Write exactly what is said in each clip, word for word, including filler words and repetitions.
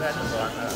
はちょっとわからない。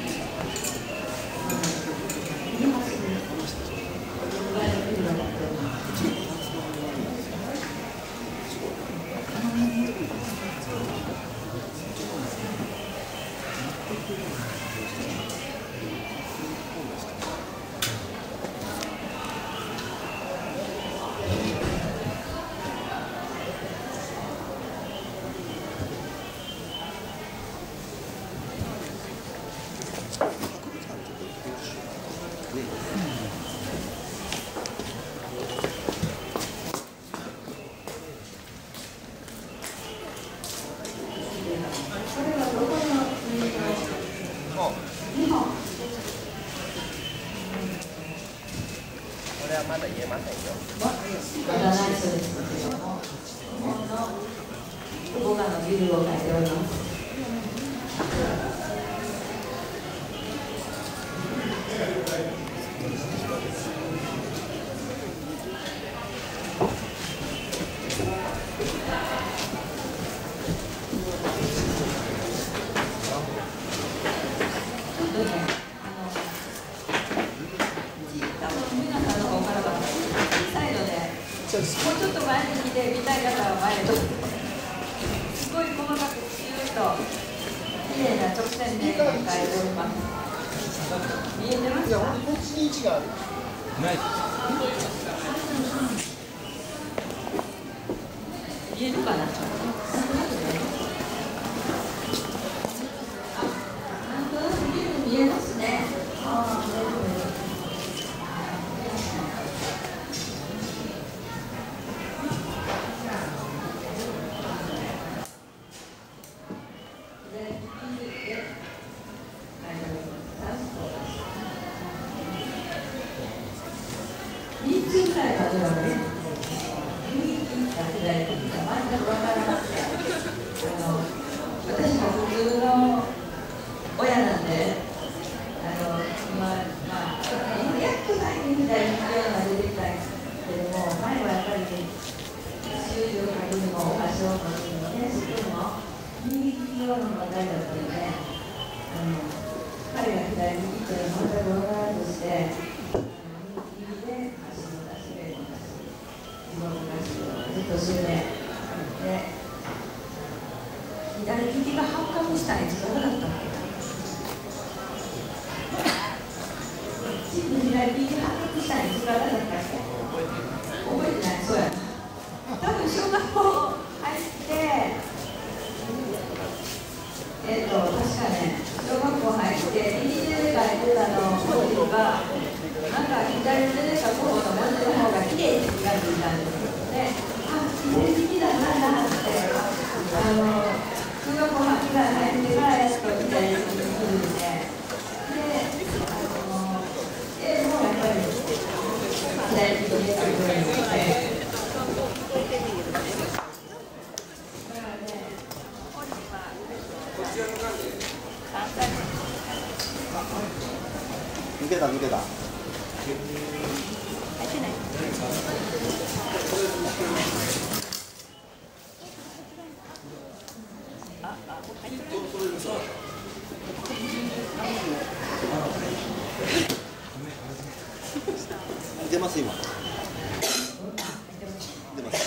これはまだ言えませんよ。 まだないそうですけれども、日本の語画のビルを書いております。もうちょっと前に来て見たい方は前へとすごい細かくピューッと綺麗な直線で描いております。見えてますか？ こっちに位置がある。ない。 見えるかな？なんとなく見えますね。ああ、みっつぐらいまではね、右利きか左利きか全く分からなくて、あの私も普通の親なんで、あの今、まあ、今やっと最近左利きが出てきたけども、前はやっぱり習字を書くにもお菓子を書くにもね、そこも右利き用の問題だったので、あの彼が左利きっていうのは全く分からずして。ずっと終電で左利きが発覚したいつどうだったっけな。左利きが発覚したいつどうだったっけ。覚えてない。そうや多分小学校入ってえっと確かね小学校入って右手で書いてたの文字がなんか左手で書く方の文字の方が綺麗って気がついたんですよね。左利きだなって、あの中学校入ってからやっと左利きに来るんで、で、あの英語もやっぱり左利きで書くようになって、だからね、 抜けた抜けた。 入ってない。 出ます今。出ます。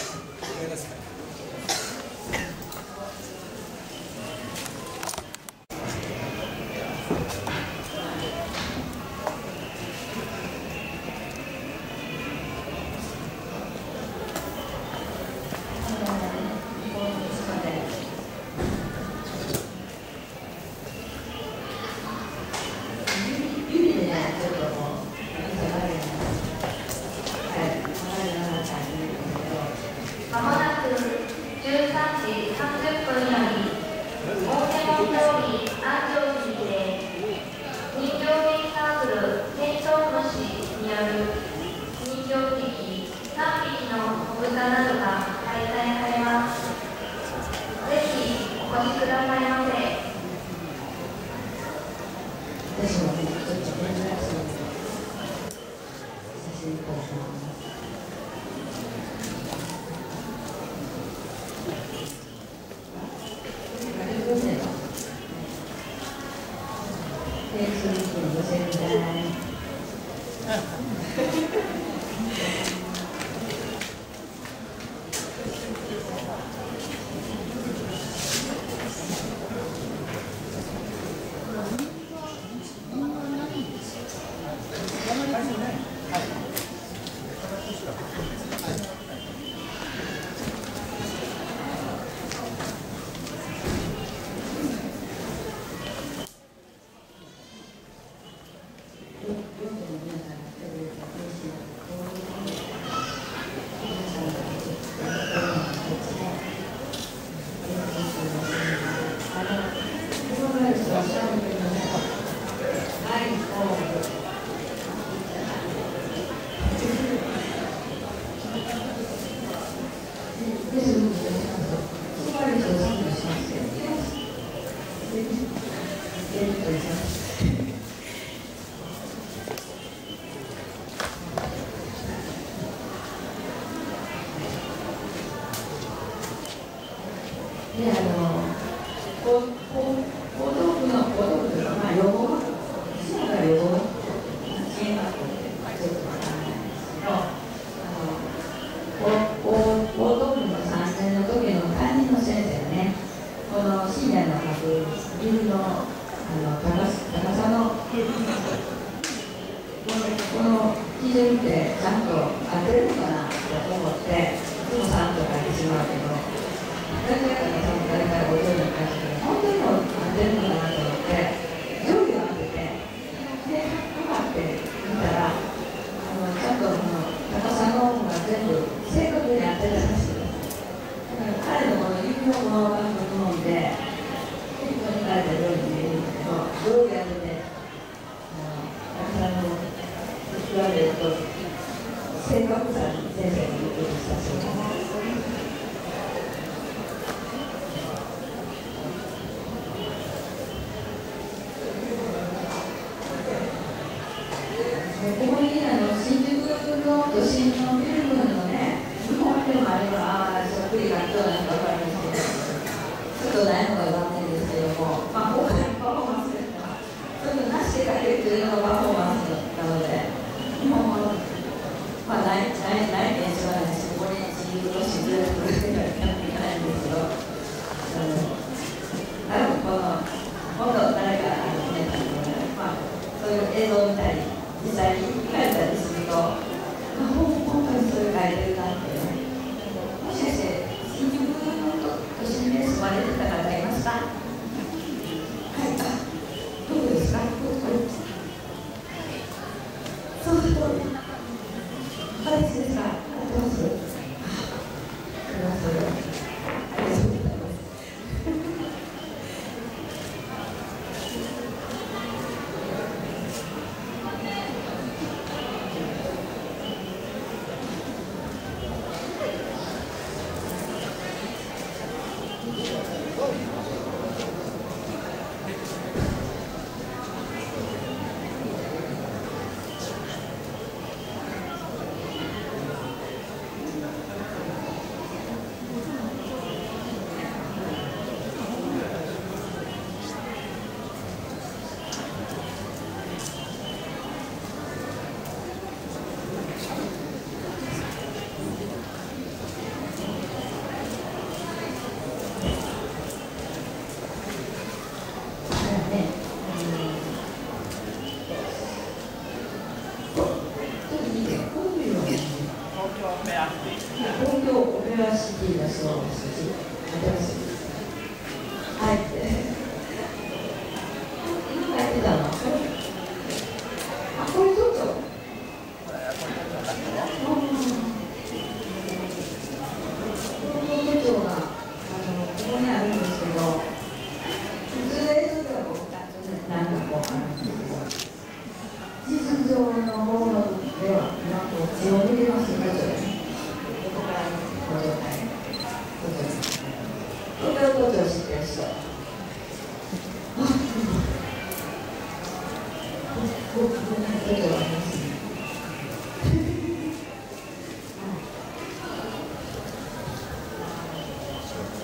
まもなくじゅうさんじさんじゅっぷんより大手門通り安城寺で人形劇サークルテントウムシによる人形劇さんびきの子豚などが開催されます。ぜひお越しくださいませ。 私もね、ちょっと珍しい写真撮ってます。 点数に寄せるんじゃない。で、あの、こう、こう、行動部の、行動部というか、まあ、予防、そうが予防、支援学校ってちょっとわからないんですけど、あの、行動部のさんねんの時の担任の先生がね、この深夜の学ビルの、あの、高高さの、この基準ってちゃんと合ってるのかなと思って、いつもさんと書いてしまうけど、誰かが誰かご存知に関して本当にも合ってるのかなと思って上下を当ててで測ってみたらあのちゃんとこの高さの方が全部正確に合ってたんですよ。だから彼のこの指のこの感覚のんで適当に書いてるように見えるんだけど上下当てて高さの比べると正確さに先生に言ってしたそうです。ここにあの新宿の都心のビル群のね、日本でもあれば、ああ、そっくり学校なんか分かるんですけど、ちょっとないのが残念ですけども、まあ、他にパフォーマンスですから、そういうのなしで書けるというのがパフォーマンスなので、日本は、まあ、ない、ない、ない現象なんですけど、ここに新宿の新宿のビル群がいかないんですけど、あの、多分この、今度誰かあのね、まあ、そういう映像を見たり、実際に書いたりすると、あ、本当にそれ書いてるなってね。もしかして、新宿の都心で住まれてた方いますか？はい、あ、どうですか？そうそう。あれですか？どうぞ。ありがとうございます。ありがとうございます。東京オペラシティだそうですし、はいって。今書いてたの。あ、これちょっと。東京都庁があのここにあるんですけど、普通の映像ではこう何かこうあるんですけど、実上のものではなんか字を見てますよね。ここからご状態、東京都庁知ってる人。僕ここに都庁ありますね。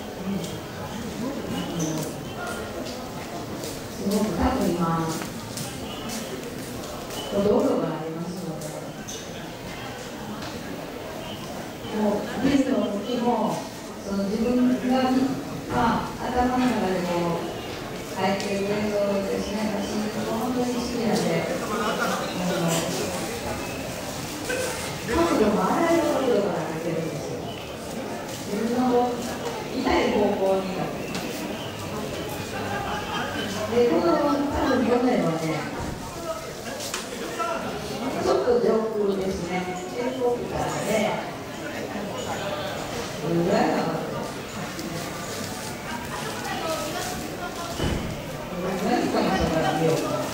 すごく多分今道路がありますので、もうビルの向きもその自分が、まあ、頭の中でこう描いている映像ですね、私も本当に好きなんで、角度もあらゆる角度から描けるんですよ。自分の見たい方向に描ける。で、この多分去年はね、ちょっと上空ですね、天国からね、これぐらいかな。何かの人から見ようかな。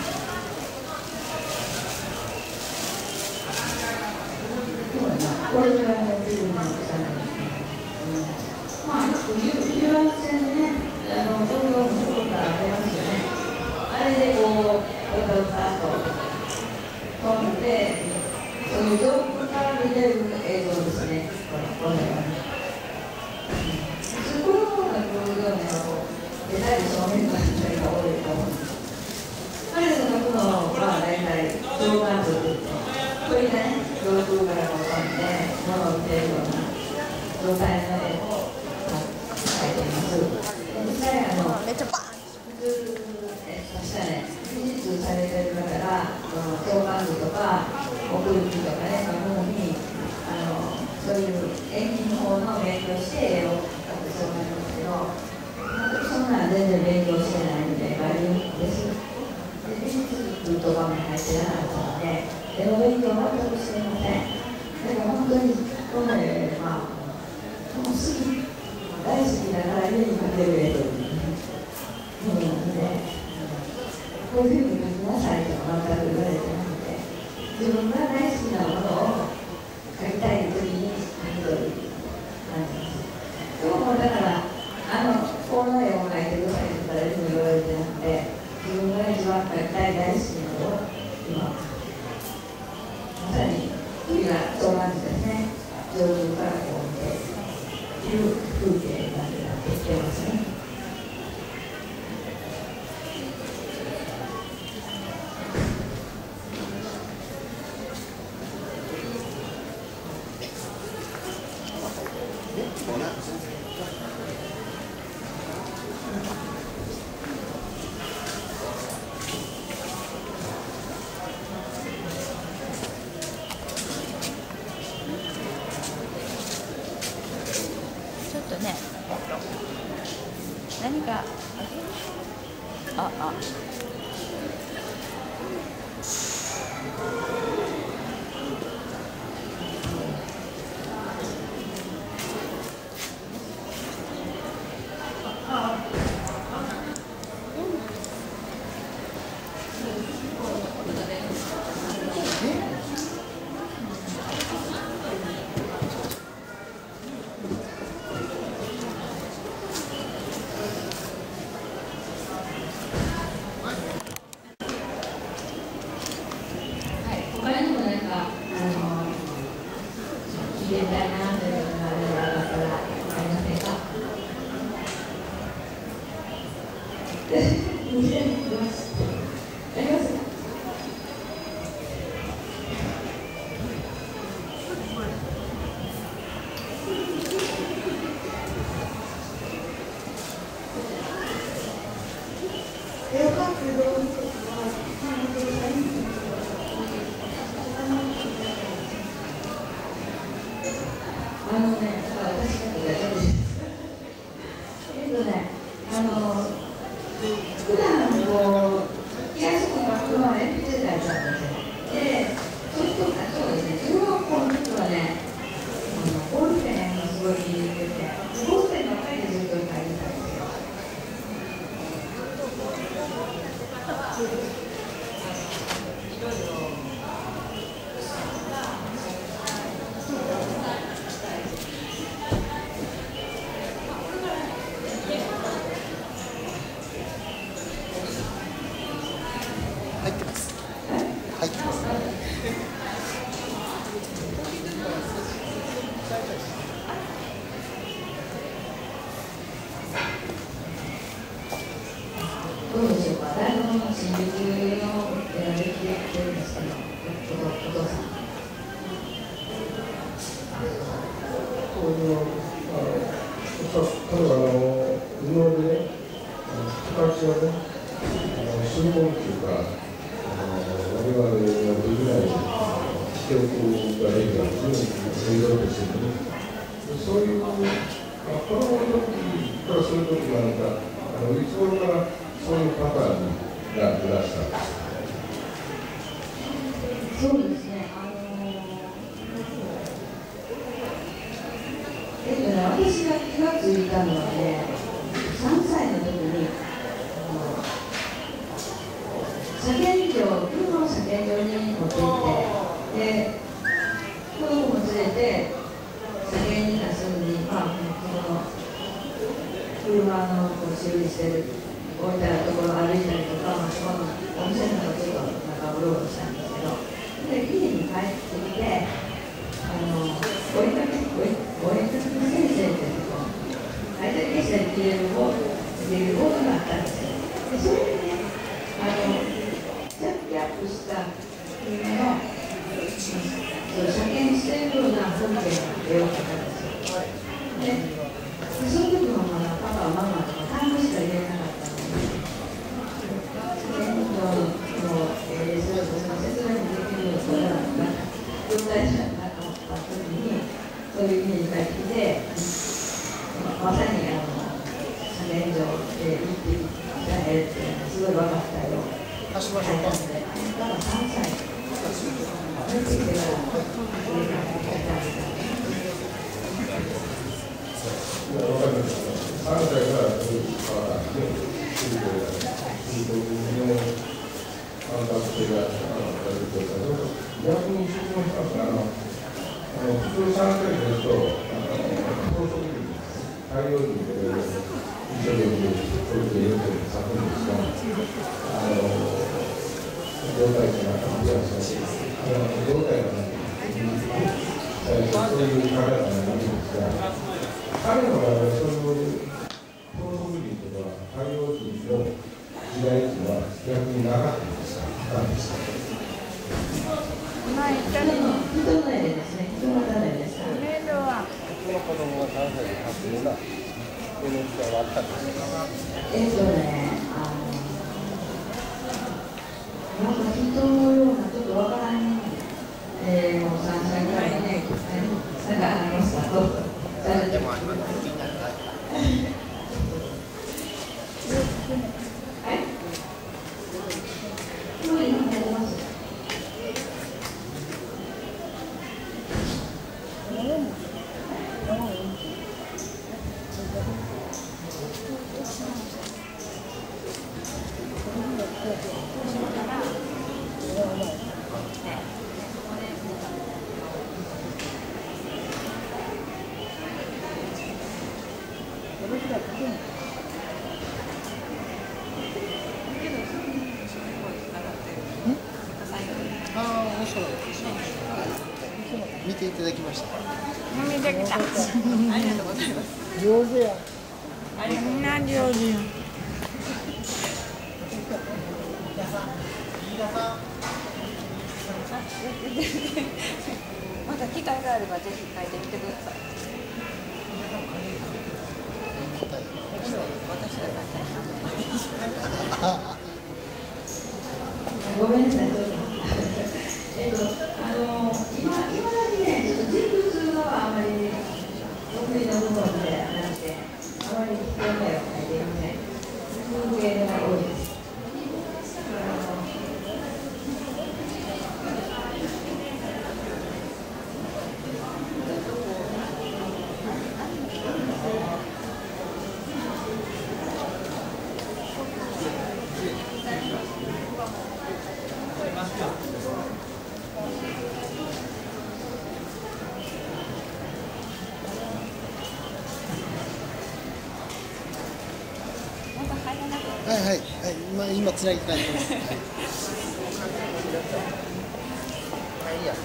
これぐらいのビルの大きさなんですね。まあ、よく遊覧船でね、あの東京の方から出ますよね。あれでこう、うたうたと飛んで、その上空から見れる映像ですね。これはね。普通この方がこういうようなのを出たり正面から見たりが多いと思うんです。彼の書くのは大体上眼部といって、これでね、上空からこう飛んで物を見ているような状態の絵を描いています。実際あのめっちゃバーン普通え確かね、技術されてるから、上眼部とか奥行きとかね、そういうふうにあのそういう演技の方の勉強して絵を描くそうなんですけど、そんな全然勉強してないんで外部です。で美術とかも入ってなかったので、絵の勉強は全くしていません。でも本当にこの絵は、もう好き、大好きだから家に描ける絵というものなので、こういうふうに描きなさいとか全く言われてなくて、自分が大好きなものを描きたいときに描くという感じです。今日もだから、あの、この絵を描いてくださいと誰にも言われてなくて、自分が一番描きたい大好きなものを今、まさに次がそうなんですね。上空からこう見ている風景ができてますね。 何かああ入れたいなというのがあればあったらありませんか？ありますありますか？絵を描く道具とかあのね、私だけ大丈夫です。えっとね、あの、普段こう、気安く書くのは鉛筆で書いちゃうんですよ。で、そういう人がそうですね、中学校の時はね、あのボールペンがすごい入れてて、ボールペンばっかりでずっと書いてたんですよ。いろいろ入ってます。入ってます。 どうでしょうか。大学の新宿っていうか、あの我々ができない記憶ができたんですね、映像としてね。そういう、まあ、子供の時からそういう時がなんか、あのいつ頃からそういうパターンになってらしたんですか。 そうですね、あのえっとね、私が気がついたのはね、さんさいの時に、車検場、車の車検場に持って行って、で、子供も連れて、車検に出すのに、まあ、その車のこう修理してる、置いてあるところを歩いたりとか、まあ、そこのお店の中ちょっとなんかうろうろしたんですけど、で、家に帰ってきて、あの、お絵かき、お絵お絵かきの先生っていうのを、大体消したり消えるボード、入れるボードがあったんですよ。で、それでね、あの、ジャッキアップした車の、車検しているような風景の絵を描いたんですよ。で、その時もまだパパ、ママとか単語しか入れなかったので、車検場の、えー、それこそ説明もできるような状態じゃなかった時に、そういう家に帰ってきて、まさにあの車検場で行ってきた絵っていうのがすごい分かったよ。 足場所か。 まださんさい。出てきてから、それから書いてあげた。 わかりました。さんさいからそういうパターンで、そういうことが、そういうことの感覚性があったりとか、逆に質問したんですが、あの、あの普通さんさいですと、あの高速に対応に一生懸命そういう要件を咲くんですが、あの状態じゃなかったりします。あの状態がなくて、そういう考え方になるんですが、彼の場合はそういう高速人とか対応人の時代というのは逆になかったんですか。なんですか。 前言ったの人の絵ですね。人の種ですか。 メールはその子供がさんさいで描くような絵の時代はあったんですか。 えっとね、あの、なんか人のようなちょっとわからん、えー、もうさんさいぐらいね、なんかありました。どうぞ。 でもあります。気になる。 はい。今今やります。 ああ、面白い。見ていただきました。 見てきた。ありがとうございます。 上手や。 みんな上手よ。また機会があればぜひ書いてみてください。私が書いた。 ごめんなさい。えっと、あの、今、今だけね、ちょっと人物があまり得意な部分ではなくて、あまり人名を書いていません。風景が多いです。 はいはいはい、今今つなぎたいと思います。 はいや。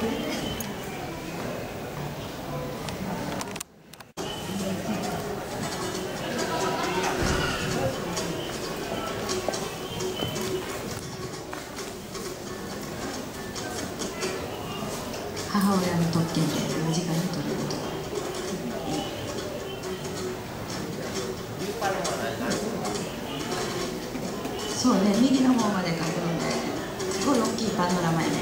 母親の特権で間近に撮ること。 そうね、右の方まで描くのですごい大きいパノラマやね。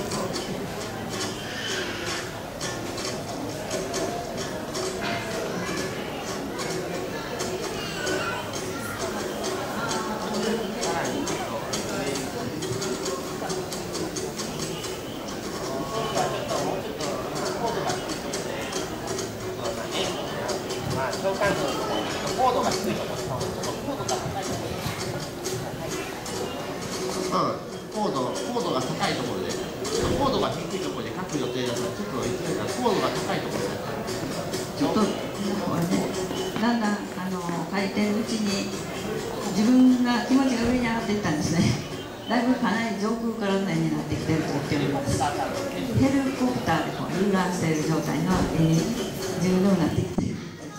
高度、高度が高いところで、高度が低いところで書く予定だったら、ちょっといけないから、高度が高いところで。 ちょっと、これね、だんだん、あの、書いてるうちに、自分が気持ちが上に上がっていったんですね。だいぶかなり上空からの絵になってきてると言っております。ヘリコプターでこう遊覧している状態の絵に自分のなってきている。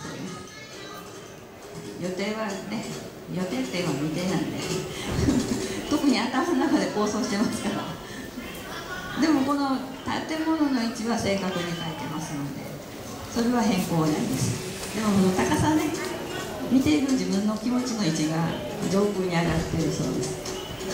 予定はね、予定っていうのは未定なんで。特に頭の中で構想してますからでもこの建物の位置は正確に書いてますのでそれは変更ないです。でもこの高さね、見ている自分の気持ちの位置が上空に上がっているそうです。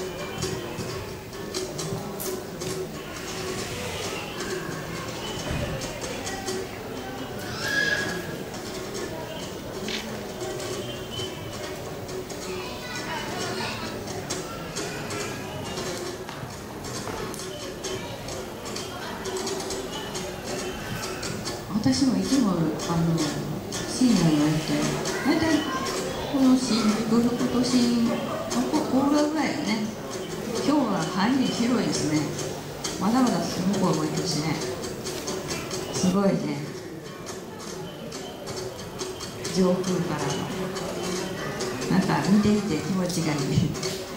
私もいつもあの深夜の絵って大体この新宿副都心ここ裏ぐらいよね。今日は範囲広いですね。まだまだ向こうも行くしね、すごいね、上空からのなんか見ていて気持ちがいい。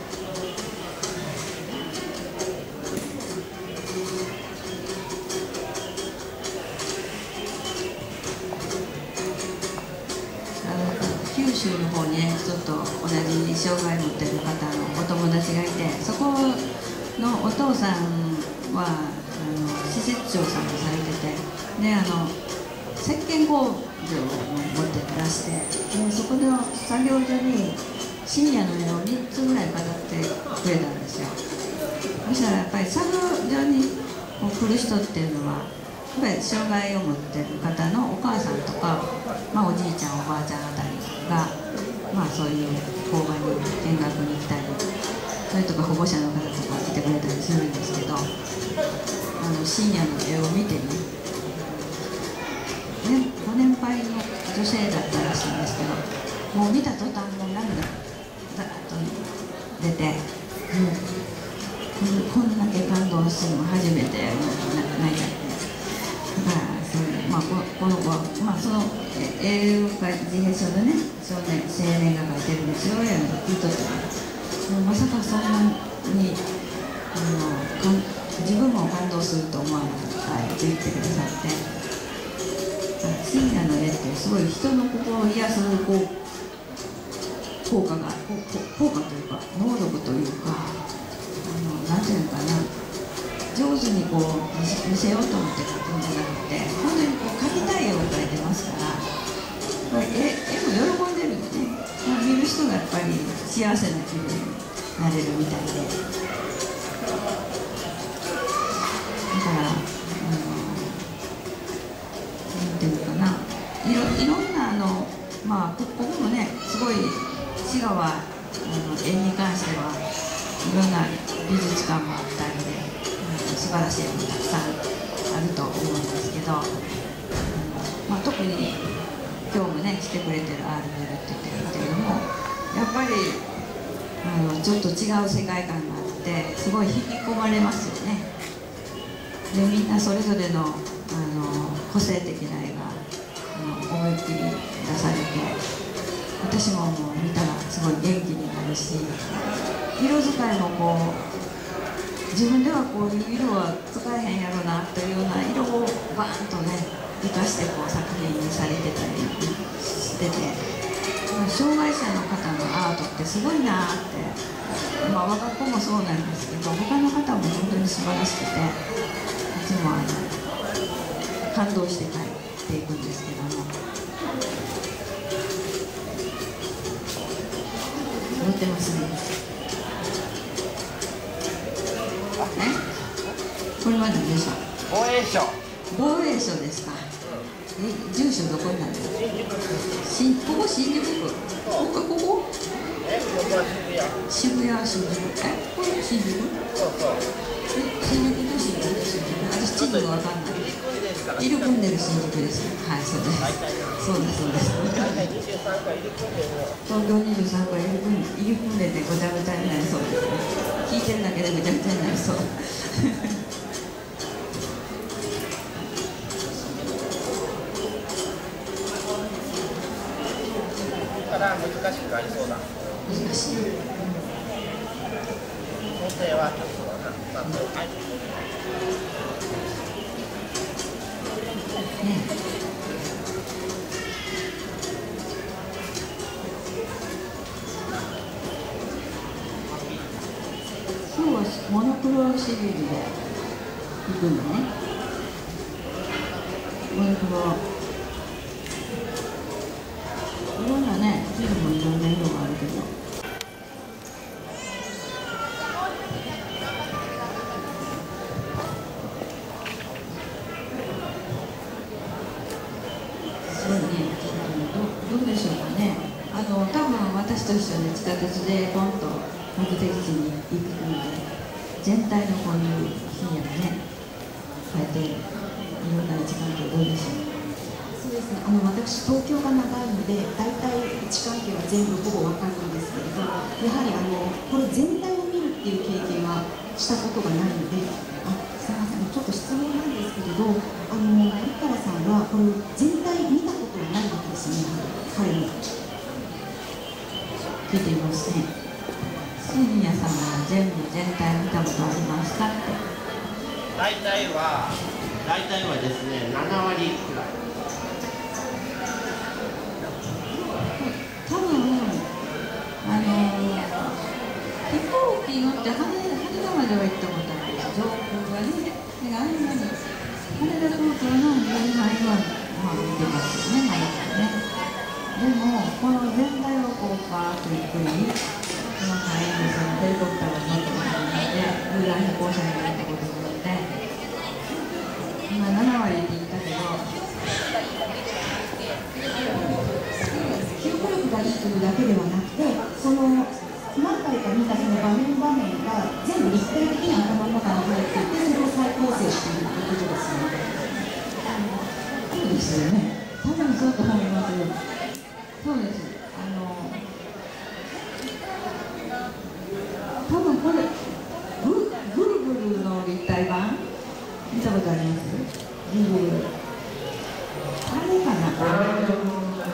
九州の方にね、ちょっと同じ障害を持ってる方のお友達がいて、そこのお父さんはあの施設長さんをされてて、であの石鹸工場を持ってらして、でそこの作業所に深夜の絵をみっつぐらい飾ってくれたんですよ。そしたらやっぱり作業所に来る人っていうのはやっぱり障害を持ってる方のお母さんとか、まあ、おじいちゃんおばあちゃんあたりが、まあ、そういう工場に見学に来たり、それとか保護者の方とか来てくれたりするんですけど、あの深夜の絵を見てね、ねご年配の女性だったらしいんですけど、もう見た途端もう涙がザーッと出て、うん、こんだけ感動するの初めて泣いちゃって。だからそれ、まあ、こ, この子は、まあ、その絵が自閉症でね、少年青年が描いてるんですよ、やる聞いとってまさかそんなにあのかん自分も感動すると思わなかったと言ってくださって、深夜の絵ってすごい人の心を癒すこう効果が効果というか能力というか、あのなんていうのかな、上手にこう見せようと思って描くんじゃなくて、本当にこう描きたい絵を描いてますから、これ絵絵も喜んでるよね。見る人がやっぱり幸せな気分になれるみたいで、だからあのなんていうのかな、いろいろんなあのまあここもね、すごい滋賀はあの絵に関してはいろんな美術館もあったりで。素晴らしいものたくさんあると思うんですけど、あの、まあ、特に今日もね来てくれてる アールビル って言ってるけれども、やっぱりあのちょっと違う世界観があってすごい引き込まれますよね。でみんなそれぞれの、あの個性的な絵があの思いっきり出されて、私ももう見たらすごい元気になるし、色使いもこう自分ではこういう色は使えへんやろなというような色をバーンとね生かしてこう作品にされてたりしてて、障害者の方のアートってすごいなって、まあ我が子もそうなんですけど、他の方も本当に素晴らしくて、いつもあの感動して帰っていくんですけども、乗ってますね。 これは何でしょう。 防衛省。 防衛省ですか。え、住所どこになる？新、ここ新宿区。ここここ？ え、ここは渋谷。 渋谷新宿。え、これ新宿？ そうそう。 え、新宿と新宿で新宿。私地図がわかんない。イル組んでる新宿です。はい、そうです。そうですそうです。東京にじゅうさんかいイル組んで、イル組んでてごちゃごちゃになりそうですね。聞いてるだけでごちゃごちゃになりそう。 から難しくなりそうだ。 難しい。 想定はちょっとな、まあ、はい。 ね。今日はモノクロシリーズで行くのね。モノクロ。いろんなね、地図もいろんな色があるけど。そうね、ど、どうでしょうかね。あの、多分私と一緒に地下鉄でポンと目的地に行くので、全体のこういう日やね、変えていろんな位置関係どうでしょう。 そうですね、あの私、東京が長いので、大体位置関係は全部ほぼ分かるんですけれど、やはりあのこれ全体を見るっていう経験はしたことがないので、あすみません、ちょっと質問なんですけれど、あの井原さんはこれ全体見たことはないわけですよね、彼の。 聞いてみますね。スーニアさんは全部全体見たことありますかって。 大体は大体はですねななわりくらい。 多分あの飛行機乗って羽田までは行ったことある。上空はね、であんなに羽田東京の南範囲はまあ見てますよね、まだね。でもこの全体をこうパーッとゆっくりこの範囲にそのヘリコプターを乗ってもらうので、遊覧飛行車に乗ったことによって今ななわりって言ったけど。 記憶力がいいというだけではなくて、その何回か見たその場面場面が全部立体的に頭の中に入っていて、それを再構成しているということですよね。 そうですよね。多分そうと思います。そうです。あの多分これグぐるぐるの立体版見たことあります？ぐるぐる。あれかな。あれ？ぐるぐる。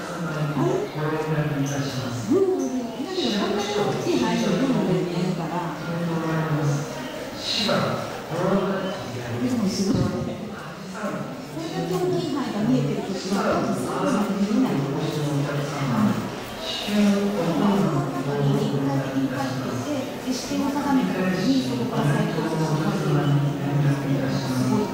だけどこんなに大きい範囲でぐるぐる見えるから。でもすごい。 これだけ大きい範囲が見えてるときは、最後まで見えないと思います。立体的に入っていて、視点を定めたときに、そこから再構成して入っているので、すごい。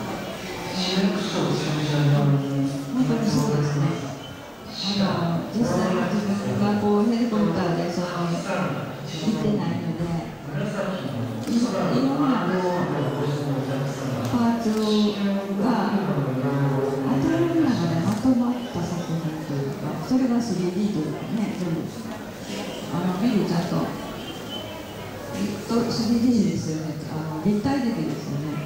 本当にそうですね。あの実際自分がこうヘリコプターでその行ってないので、いろんなこうパーツが頭の中でまとまった作品というか、それが スリーディー というかね、全部あの見るちゃんと スリーディー ですよね。あの立体的ですよね。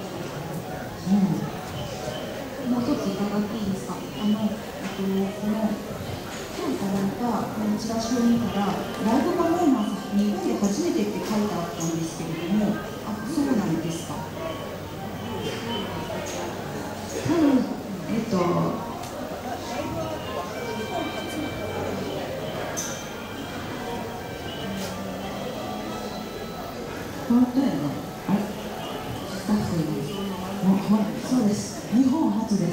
うん。 もう一つ伺っていいですか。あの、えっと、この今日いただいたこのチラシを見たら、ライブパフォーマンス日本で初めてって書いてあったんですけれども、あ、そうなんですか。 多分えっと本当やね。あれスタッフにもうほんそうです。日本初です。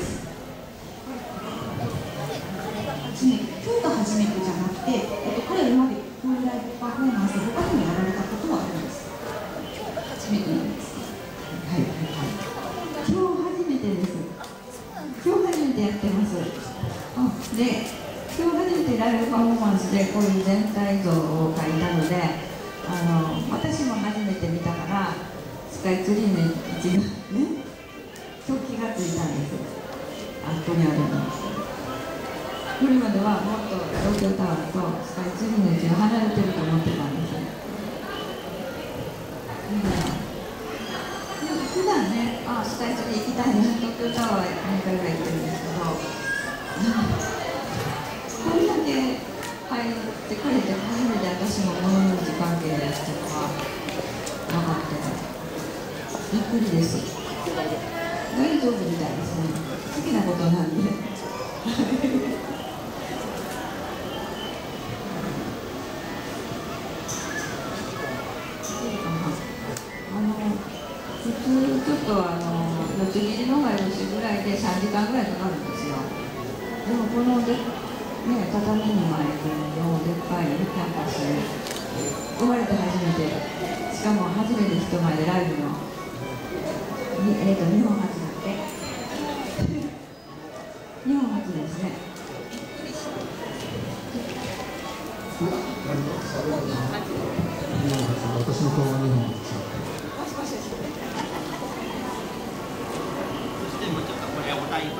初めて、今日が初めてじゃなくて、えっと、彼今までこういうライブパフォーマンス他にもやられたことはあるんですか。 初めてなんです。はいはいはい。今日初めてです。今日初めてやってます。あ、で、今日初めてライブパフォーマンスでこういう全体像を描いたので、あの私も初めて見たから、スカイツリーの位置がね、と気がついたんです。あそこにあるの。これまではもっと東京タワーとスカイツリーの位置が離れてると思ってたんですね。普段ね、あスカイツリー行きたいな、東京タワー何回ぐらい行ってるんですけど、これだけ入ってくれて初めて私も物の時関係ですとか分かってびっくりです。大丈夫みたいですね。好きなことなんであの普通ちょっとあの四つ切りのがよしぐらいでさんじかんぐらいかかるんですよ。でもこので、ね、畳に巻いてのでっかいキャンパスに生まれて初めて、しかも初めて人前でライブのに、えー、と日本初だって日本初ですね。 私の顔は日本初です。 これお台場。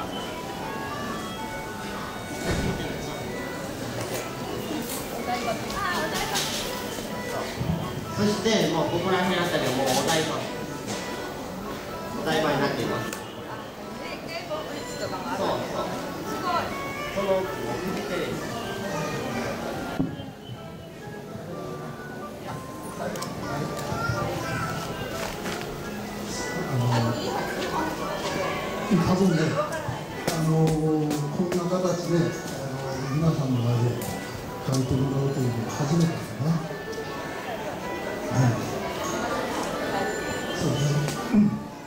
そしてもうここら辺あたりはもうお台場お台場になっています。そうそう。そのフジテレビ。 多分ね、あのー、こんな形で、あのー、皆さんの前で書いてもらうというのは初めてですね。はい、そうですね。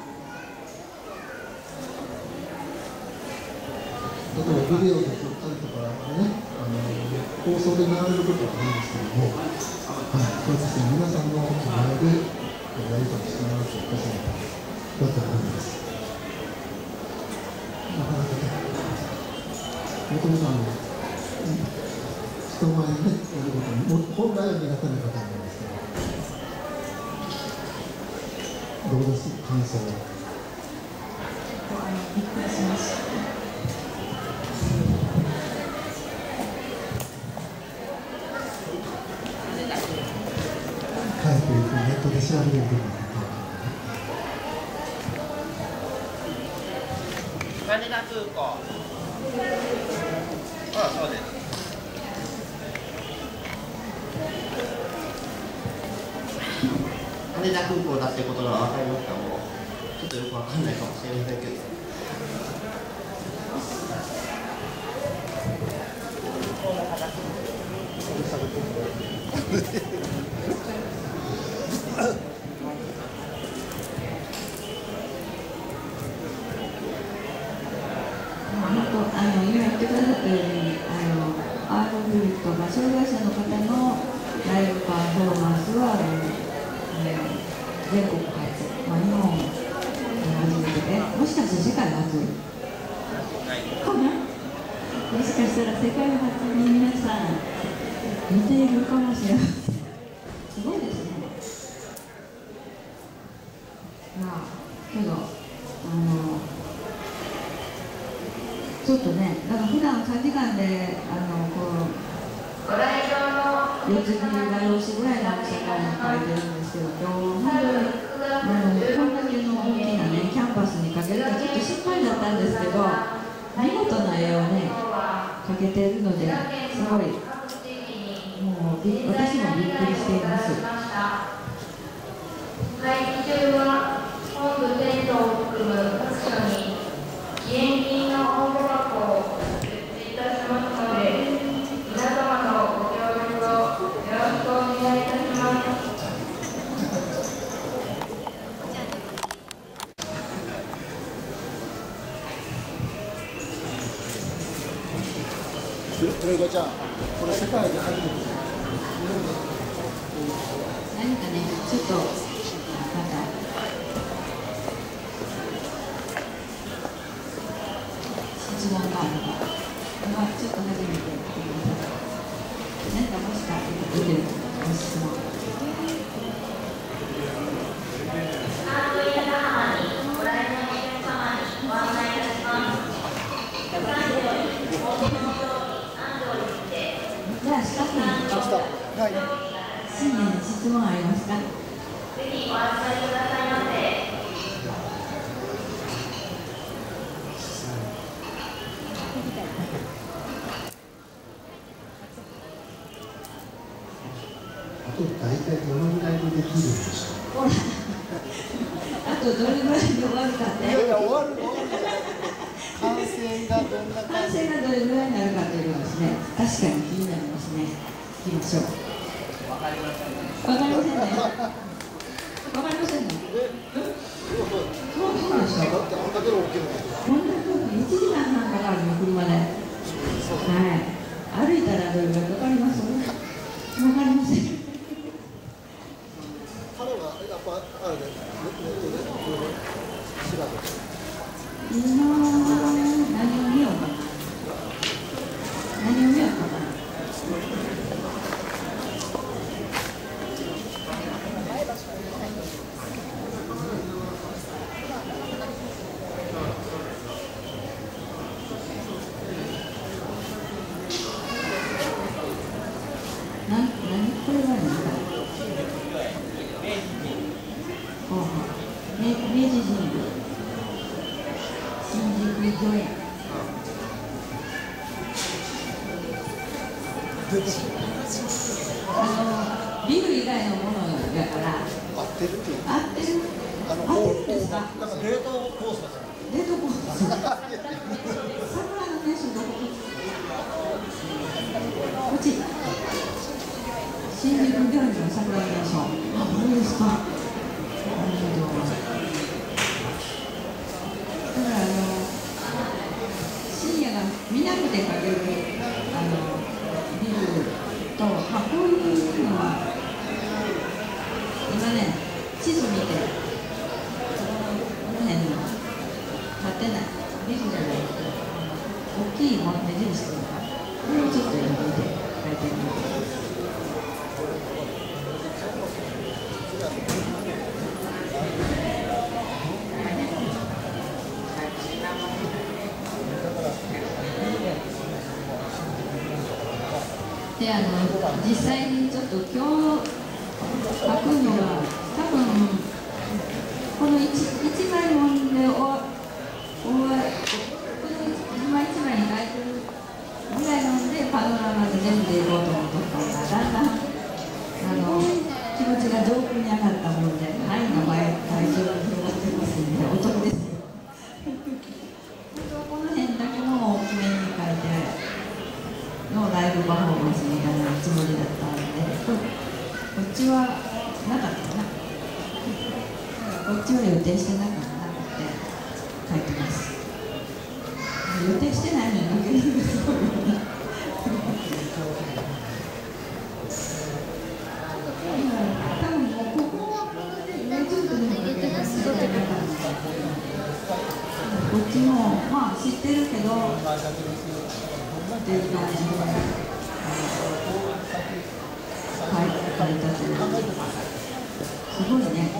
例えばビデオで撮ったりとかね、あのー、放送で流れることはないんですけども、はい、そうですね、皆さんの前でやり取りしてもらうということだと思います。なかなかね、もともとあの人前にね、やることに本来は苦手な方なんですけど、どうです、感想は。 びっくりしました。 早くネットで調べれるというか。 羽田空港。ああ、そうです。羽田空港だってことが分かりますか？もうちょっとよく分かんないかもしれませんけど。 あの今言ってくださったように、あのアートグループとか障害者の方のライブパフォーマンスはあの、えー、全国初、まあ、日本初めてで、もしかしたら世界初かな、もしかしたら世界初に皆さん見ているかもしれません。すごいですね。まあけどあのちょっとね、だから普段さんじかんであのこう四つ切りがよしぐらいの大きさから書いてるんですけど、今日本当にあのこんだけの大きなねキャンパスにかけるとちょっと心配だったんですけど、見事な絵をねかけてるのですごいもうび私もびっくりしています。 会議中は本部テントを含む各所に義援金の応募箱を設置いたしますので、皆様のご協力をよろしくお願いいたします。 これがじゃあ、これ世界で初めて。 何かね、ちょっとまた。質問があるか、まあ、ちょっと初めて聞いてください。何かもしか出てるご質問。 ほらあとどれぐらいで終わるかって。 いやいや終わる終わるじゃなくて完成がどんな完成がどれぐらいになるかというのはですね、確かに気になりますね。いきましょう。わかりませんね。わかりませんね。わかりませんね。そうそうでしょ。 だってあんだけの大きいのこんな風にいちじかんはんかかるの車で。はい。歩いたらどれぐらいかかります？わかりません。 彼はやっぱあれでネットで調べて。 今何を見ようかな。何を見ようかな。な、何これは何か。ほうほう。明治神宮。新宿御苑。あのビル以外のものだから合ってるっていう。 合ってる。 あの合ってるんですか。 なんか冷凍コースだから。 冷凍コース。桜の名所どこ？こっち。新宿御苑の桜の名所。あ、そうですか。なるほど。だからあの深夜が見なくてかけるあのビルと、まあ、こういうのは今ね地図見てこの辺の立ってないビルじゃない大きいもの目印というかこれをちょっと読んでみて書いてみて。で、あの実際にちょっと今日書くのは多分この 1, 一枚もんでおおこの一枚一枚に書いてるぐらいなんでパノラマで全部でいこうと思ったのがだんだんあの気持ちが上空に上がったもんで範囲の倍会場が広がってますんでお得ですよ。この辺だけも大きめに書いてのライブパフォーマンスみたいなつもりだったので、こ, こっちはなかったな。こっちは予定してなかったって書いてます。予定してないのに書けるんですごいよね。多分もうここはね、ちょっとでも書けますので、こっちもまあ知ってるけど。っていう感じで、はい、書いたというすごいね。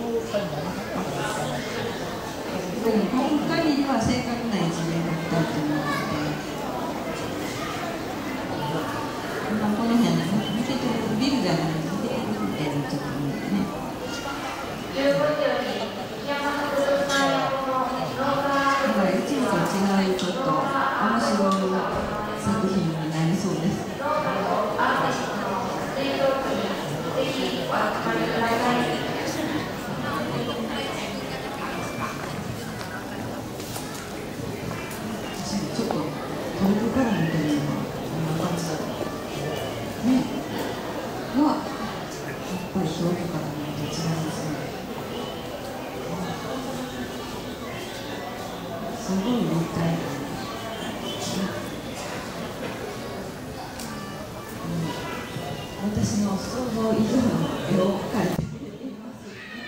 でもこの限りは正確な一面だったっていうのがあって、まあ、この辺見ててるビルじゃないので見てるちょっと見てね。だから一部と違うちょっと面白い作品になりそうです。ちょっと遠くから見てるのはこんな感じだとね。うわ、やっぱり遠くから見ると違いますね。すごい立体。私の想像以上の絵を描いています。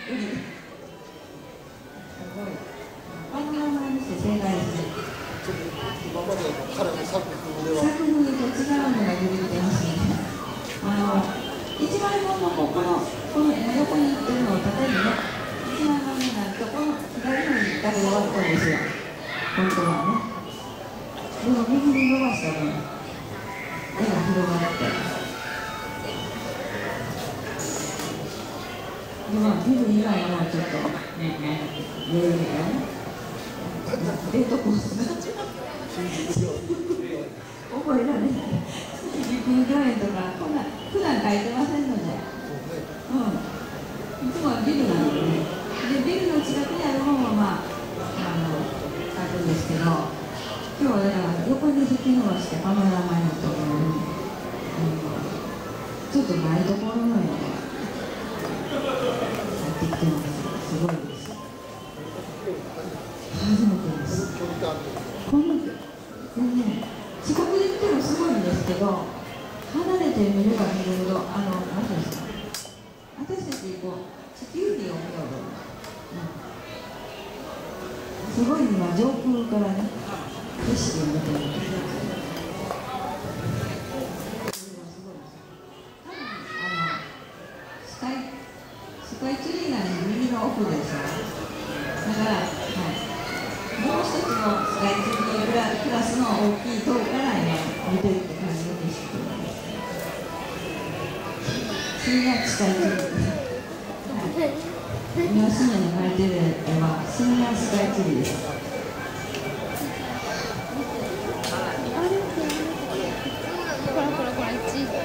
すごい。パノラマにして正解ですね。 今までの彼の作風では作風と違うのが出てきてますね。あの一枚ものここのこの絵の横に行ってるのを縦にね、一枚ものになるとこの左のにだけ終わったんですよ。本当はね。でも右に伸ばした分、絵が広がって。まあ、ビル以外のちょっと、ね、いろいろね、デートコースが覚えられない。新宿御苑とか、こんな普段書いてませんので、うん、いつこはビルなのでね。でビルの近くにある本はまああの書くんですけど、今日はだから横に引き伸ばしてパノラマになったところに、ちょっとないところのように入ってきてます。すごいです。初めてです。こんなね、近くで見てもすごいんですけど、離れて見れば見るほど、あの、何ていうんですか、私たちこう地球儀を見ようと、うん、すごい今上空からね景色を見てるんです。スカイスカイツリーがね右の奥ですよ。だから、はい、もう一つのスカイツリークラクラスの大きい塔から今見てるって感じの景色なんです。深夜スカイツリーです。はい、今深夜に描いてる絵は深夜スカイツリーです。 これこれこれいち。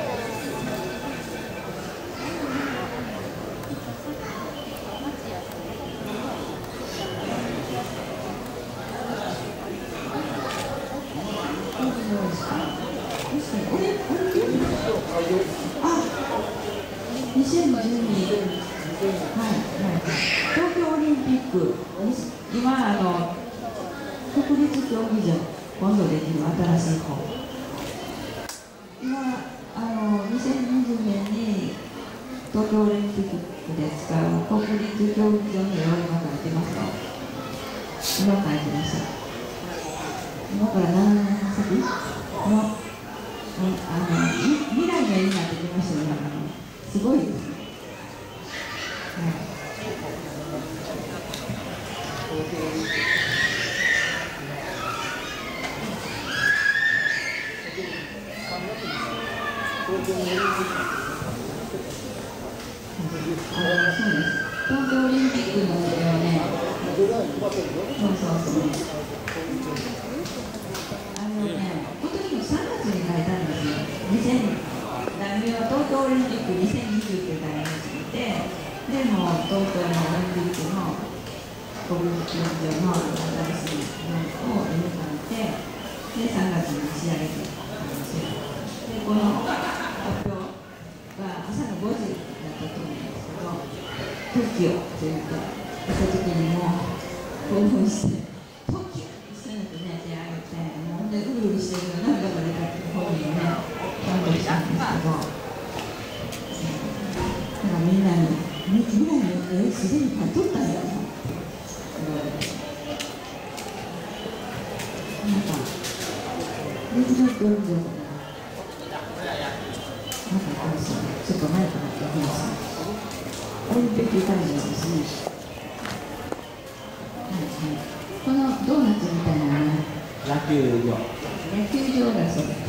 にせんじゅうに、はいはい、東京オリンピック、今あの国立競技場、今度できる新しい方、今あのにせんにじゅうねんに東京オリンピックで使う国立競技場の絵を今描いてますと、今描いてました。今からななねんさきの、あの未来の絵になってきましたよね。すごいですね。はい。東京オリンピックの絵はね、そうそうそう。あのね、今年のさんがつに描いたんですよ。にせん題名は東京オリンピックにせんにじゅうという題名にして、でも東京のオリンピックの国立競技場の新しいのを絵に描いて、でさんがつに仕上げてありますよ。でこの発表が朝のごじだったと思うんですけど、トキオというかした時にも興奮してトキオって一緒にね手を挙げて、もうほんでうるうるしてるの涙が出たっていう本人ね感動したんですけど、だからみんなにみんなにえすでに買い取ったんやなって言われて、なんか陸上競技場とかなんかこうさちょっと前からって言いますね。オリンピック会場ですね。はいはい。このドーナツみたいなのね。 野球場。 野球場だそうです。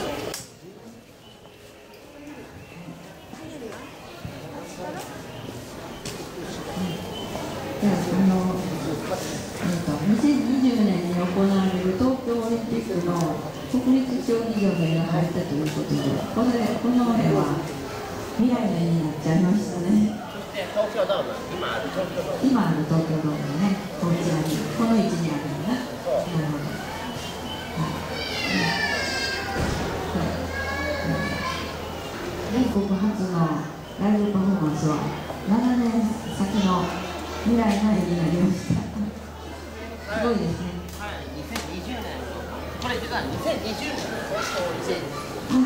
で、あの、えっと、にせんにじゅうねんに行われる東京オリンピックの国立競技場の絵が入ったということで、これこの絵は未来の絵になっちゃいましたね。 東京ドーム、今ある東京ドーム。 今ある東京ドームね、こちらに、この位置にあるのね。なるほど。全国初のライブパフォーマンスはななねんさきの未来の絵になりました。すごいですね。 はい、にせんにじゅうねん。これ実はにせんにじゅうねんの東京オリンピック。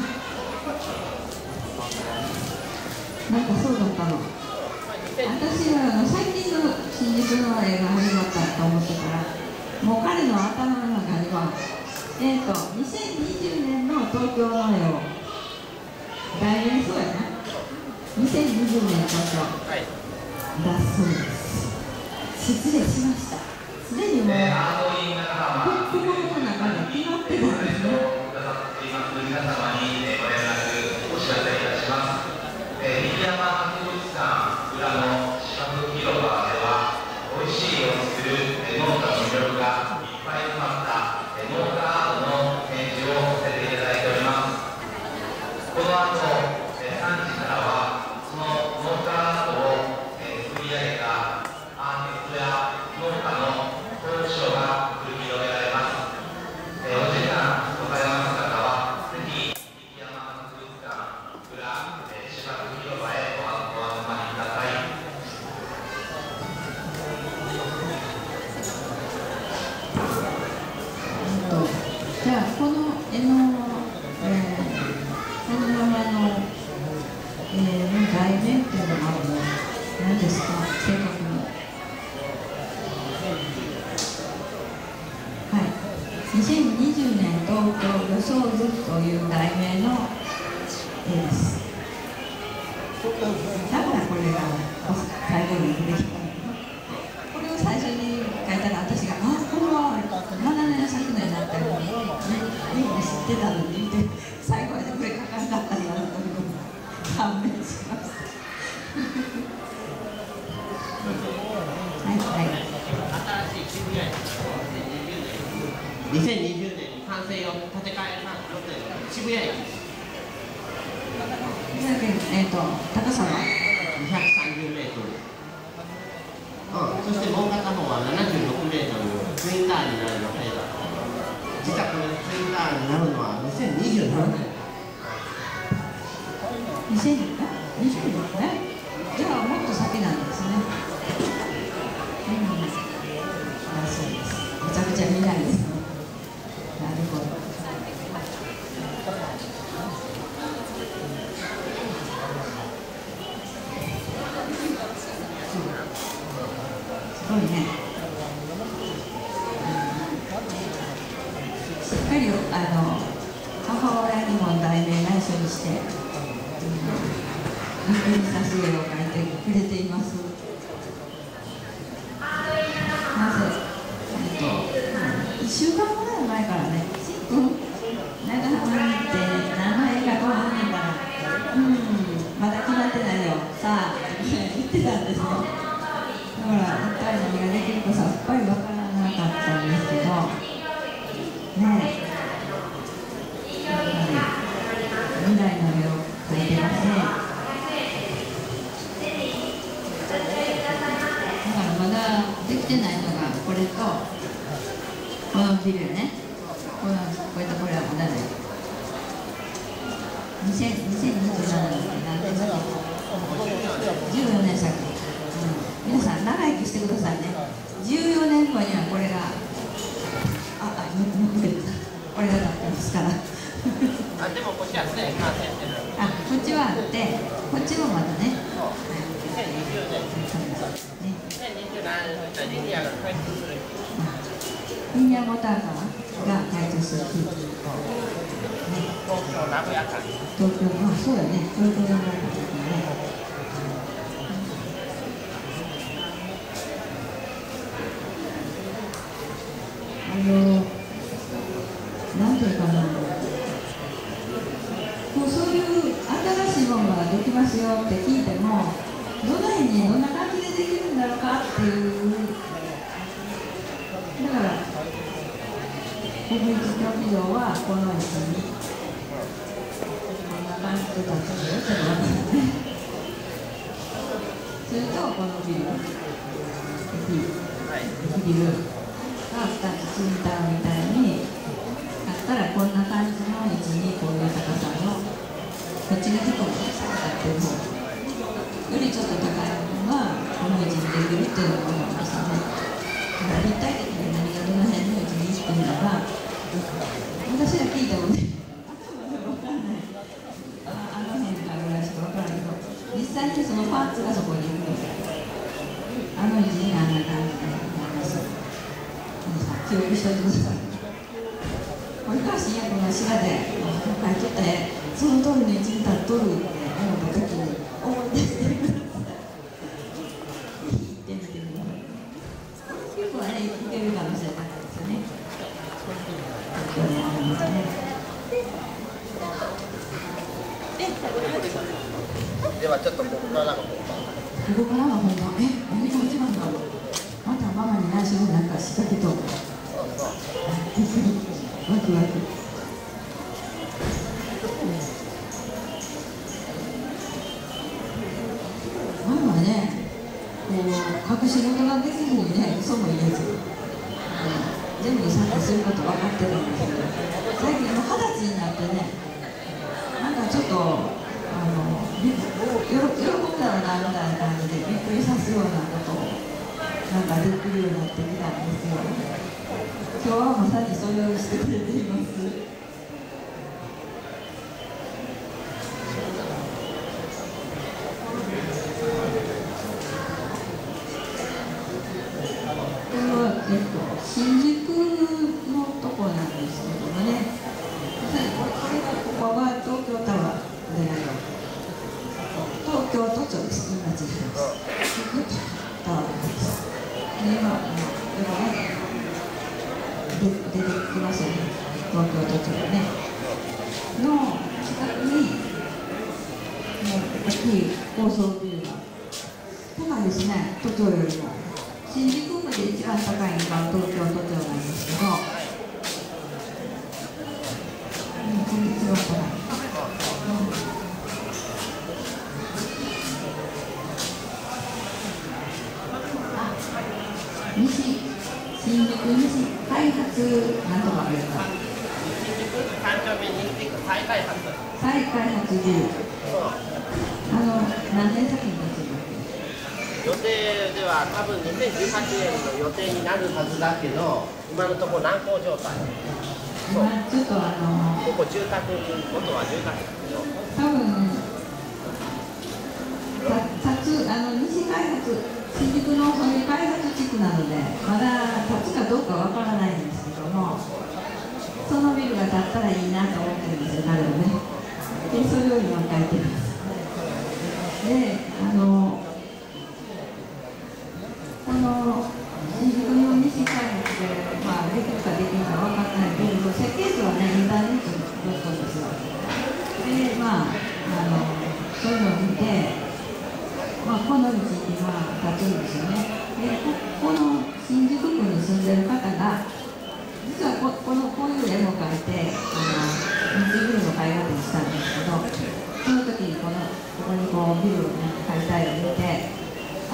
なんかそうだったの。私はあの最近の新宿の絵が始まったと思ってから、もう彼の頭の中には、えっと、にせんにじゅうねんの東京の絵を、来年そうやな、にせんにじゅうねん東京、はい、だそうです。失礼しました。すでにもう、心の中で決まってたんですね。 皆様にご連絡お知らせいたします。右山博物館裏の四角広場では、美味しいを作る農家の魅力がいっぱい詰まった農家アートの展示をさせていただいております。この後さんじからはその農家アートをがアーティストや農家のトークショーが繰り広げられます。えー、お時間ございます方はぜひ雪山博物館裏、えー、芝生広場へお集まりください。 じゃあこの絵の、えー、この山の、えー、題名っていうのは何ですか、正確に。はい、にせんにじゅうねん東京予想図という題名の絵です。だからこれが最後に出てきた。これを最初に書いたら私が「あ、これはななねん先の絵になったよ」みんな知ってたのにって最後までこれ書かなかったんだなと判明しました。はいはい。 新しい渋谷駅にせんにじゅうねんに完成を建て替えた予定の渋谷駅。 えっと高さはにひゃくさんじゅうメートル。うん、そしてもう片方はななじゅうろくメートルツインターになる予定だ。実はこれツインターになるのはにせんにじゅうななねん。 にせんにじゅうねんね。じゃあもっと先なんですね。うん、だそうです。めちゃくちゃ未来ですね。なるほど。すごいね。しっかりあの母親にも題名内緒にして、びっくりさせ絵を描いてくれています。なぜ、えっと、いっしゅうかんぐらい前からね、しっくん、長浜に行って何の絵描こうはんねんから、うん、まだ決まってないよ、さあ、言ってたんですね。だから一体何ができるかさっぱりわからなかったんですけどねえ、やっぱり未来の絵を描いてますね。だからまだできてないのがこれとこのビルね、このこれとこれはまだない。にせんにじゅうななねんなんですけどじゅうよねん先、皆さん長生きしてくださいね。じゅうよねんごにはこれがああこれがなってますからあ、でもこっちはすでに完成してる。 あ、こっちはあってこっちもまだね。 にせんにじゅうねん。にせんにじゅうななねんリニアが開通する。 リニアモーターカーが開通する日。ね、 東京名古屋間。 東京、あ、そうだね。東京名古屋間ね。あの、なんていうかな、もうそういう新しいものができますよって聞いても、どの辺にどんな感じでできるんだろうかっていう、だから、国立競技場はこの位置に、こんな感じで立つんだよ、ちょっと待ってね。それと、このビル、ビル。がふたつツインターみたいにあったらこんな感じの位置にこういう高さのこっちが結構立ってる方よりちょっと高いものがこの位置にできるっていうのが思いましたね。だから立体的に何がどの辺の位置にっていうのが私ら聞いてもね分かんない。あ、あの辺かぐらいしか分からないけど実際にそのパーツがそこにいるのであの位置にあんな感じで思います。記憶しておいてください。これから新薬の滋賀で書いててその通りの位置に立っとるって思った時に思い出してください。ぜひ行ってみてください。結構ね、行けるかもしれないですよね。東京にあるんですね。 ではちょっとここからが本番。 ここからは本番。え、何が一番だろう。またママに内緒でなんかしたけど。ワクワク。ママね、こう隠し事ができずにね、嘘も言えず、うん、全部参加すること分かってるんですけど、最近もう二十歳になってね、なんかちょっとあの喜ぶだろうなみたいな感じでびっくりさすようなことをなんかできるようになってきたんですよ。今日はまさにそれをしてくれています。えっと、新宿のとこなんですけどもね、これがここは東京タワーで、東京都庁です、今地図です。タワーです。で、今、今ね、出てきますよね、東京都庁ね。の近くに、大きい高層ビルが、高いですね、都庁よりも。新宿区で一番高いのが東京都庁なんですけど、うん、これ一番高い。うん、あ、西、新宿西開発なんとかですか。 新宿三丁目西区再開発。 再開発ビル。あの、何年先に出てるの？ 予定では多分にせんじゅうはちねんの予定になるはずだけど、今のところ難航状態。そう。 ちょっとあのここ住宅、元は住宅ですよ。 多分たつあの西開発、新宿のそういう開発地区なので、まだ建つかどうかわからないんですけども、そのビルが建ったらいいなと思ってるんですよ、彼はね。で、それを今書いてます。で、あのこの新宿の西開発で、まあ、できるかできないか分からないけれど、設計図はね、インターネットに載ったんですよ。で、まあ、あのそういうのを見て、まあ、この道にまあ立つんですよね。で、ここの新宿区に住んでる方が、実はここのこういう絵も描いて、あの西ビルの絵画展したんですけど、その時にこのここにこうビルをね、描いた絵を見て、あ、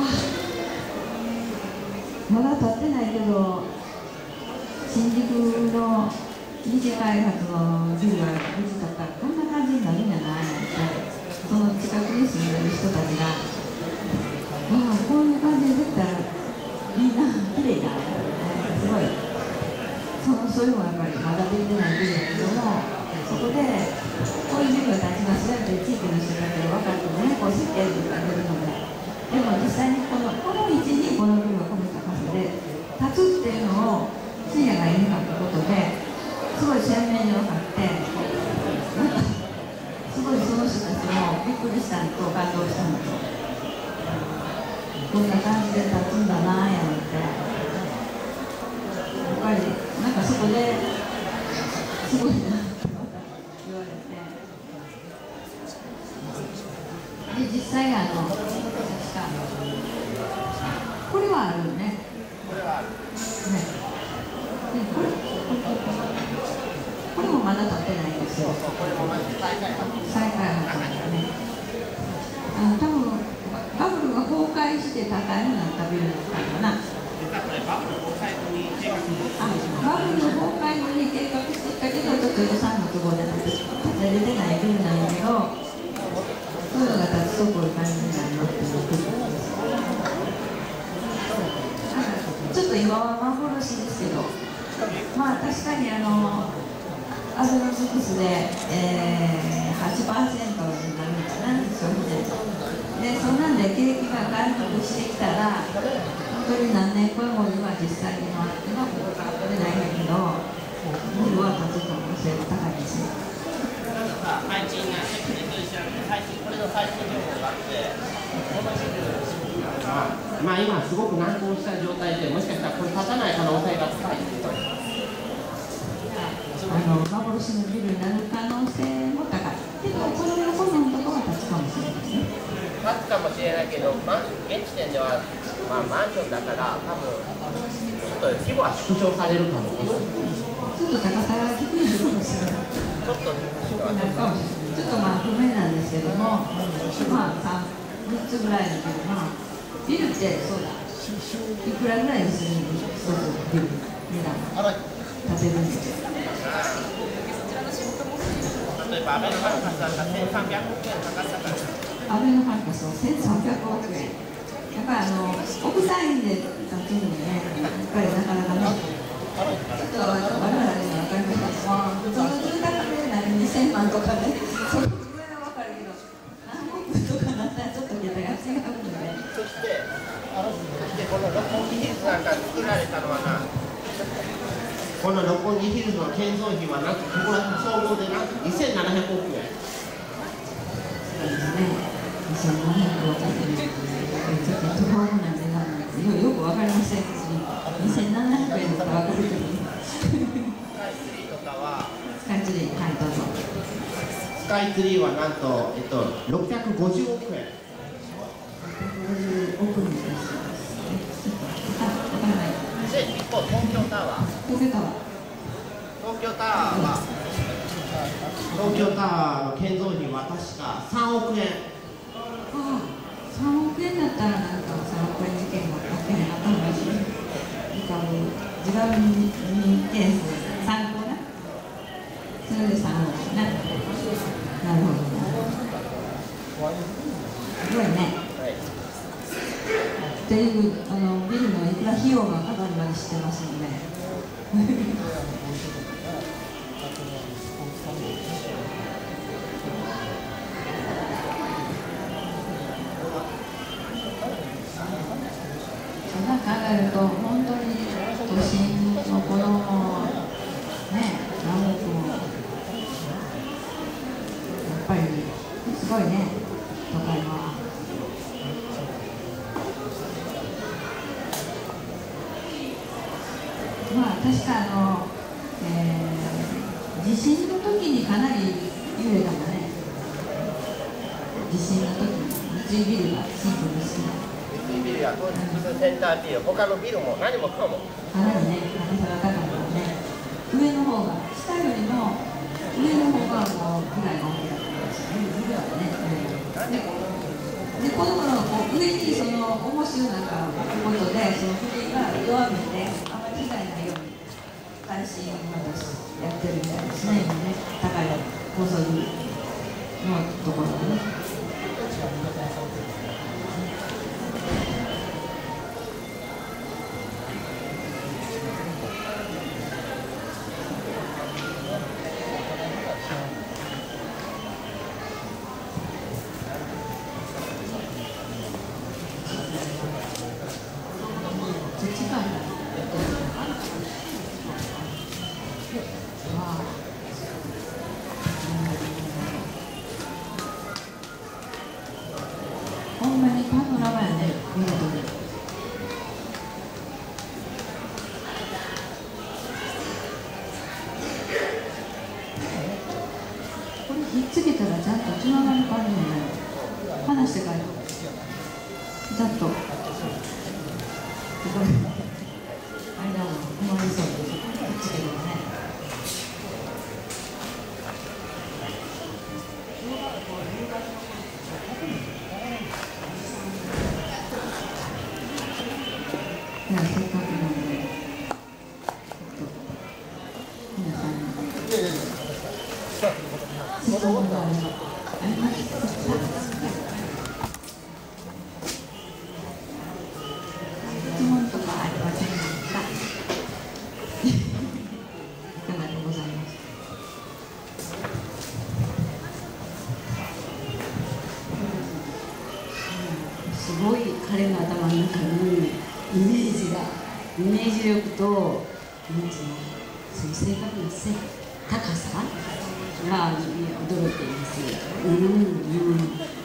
まだ建ってないけど、新宿の西開発のビルが無事だったらこんな感じになるんじゃないのって、その近くに住んでる人たちが、ああ、こういう感じでできたらいいな、綺麗だ、すごい、そのそういうのはやっぱりまだできてないビルだけども、そこでこういうビルが建ちますよって地域の人たちが分かってもね、こう設計図が出るので、でも実際にこのこの位置にこのビルがこの高さで立つっていうのを深夜が言いかったことですごい鮮明に分かって、なんかすごいその人たちもびっくりしたのと感動したのと、こんな感じで立つんだなぁやのって、やっぱりなんかそこですごいなって言われて、で実際あのこれはあるね。これはある。ね。でこれこれもまだ建ってないんですよ。 これもまず再開発。 再開発ですね。あの多分バブルが崩壊して高いになったビルだったのかな。 実はこれバブル崩壊後に計画あ、バブルの崩壊後に計画してたけど、ちょっと予算の都合で建てれてないビルなんだけど、そういうのが建つとこういう感じになりますっていうことです。ちょっと今は幻ですけど、まあ確かにあのアベノミクスで、えー、はちパーセントになるんかな、消費税。で、そんなんで景気が回復してきたら、本当に何年後には実際には今ここから取れないんだけど、ビルは建つ可能性が高いですね。 最近がセクレと一緒に最新これの最新情報があって、このビルまあ今すごく難航した状態で、もしかしたらこれ立たない可能性が高いって言ってます。 あの幻のビルになる可能性も高い。でもこの横のところは立つかもしれないですね。 立つかもしれないけど、まあ、現時点では、まあ、マンションだから多分ちょっと規模は縮小されるかも。 ちょっと高さが低いかもしれない。 ちょっとちょっとまあ不明なんですけども、まあみっつぐらいだけど、まあビルってそうだ、 いくらぐらいするんでしょう、一つビル値段食べるんですよ。 例えばアベノハルカスさんがせんさんびゃくおくえんかかったから。 アベノハルカスはせんさんびゃくおくえん。やっぱりあの億単位で立つのでね、やっぱりなかなかね、ちょっと我々には分かりました。まあ普通の住宅でなりにせんまんとかね、そのぐらいは分かるけど、何億とかなったらちょっと桁が違うので。 そして、そしてこの六本木ヒルズなんか作られたのはな、この六本木ヒルズの建造費はなんとここら総合でなんとにせんななひゃくおくえん。 そうですね。にせんななひゃくおくえん。ちょっと途方もない値段なんですよ。よくわかりませんし、にせんななひゃくえんとかわかるけど。スカイツリーとかは、 スカイツリー、はい、どうぞ。 スカイツリーはなんと、えっと、ろっぴゃくごじゅうおくえん。ろっぴゃくごじゅうおくえんです。 あ、わからない。 で、一方、東京タワー。 東京タワー。 東京タワーは、東京タワーの建造費は確かさんおくえん。 ああ、さんおくえんだったらなんかさんおくえん事件があってね、頭がいい。なんか自分にケース参考な。それでさんおくえんな。なるほど。すごいね。っていうあのビルのいくら費用がかかるまで知ってますので。そんな考えると本当に都心のこのね何億もやっぱりすごいね都会は。まあ確かあの、えー、地震の時にかなり揺れたもんね。地震の時に三井ビルが震度にして三井ビルや東急センタービル、他のビルも何もかもかなりね高さが高いからね、上の方が下よりも上の方がもうぐらいが大きかったですね。上はね、でこの頃こう上にその重しをなんか置くことでその振りが弱めてあまり被害ないように耐震をやってるみたいですね。今ね高い高層ビルのところでね。ほんまにパノラマやね、見事に。これひっつけたらちゃんとつながる感じになる。離してからピタッとここで間を埋まりそうです。ひっつけるね。じゃあせっかくなので、皆さんに質問があればありますか？質問とかありませんか？いかがでございますか？すごい彼の頭の中にイメージが、イメージ力と、なんていうの、そういう正確な背、高さが驚いています。うん、うん。